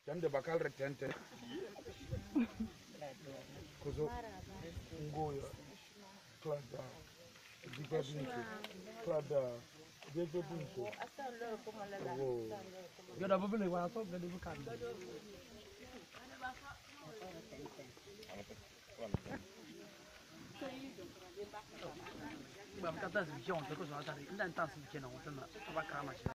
Tende bakal retente. Kuzo ngoya. Klada. Diga bintu. Klada. Diga bintu. Gada bubule wa so gada bukan. Bam kata sih jangan terus ada. Indan tas sih kena,我真的，我把卡嘛去。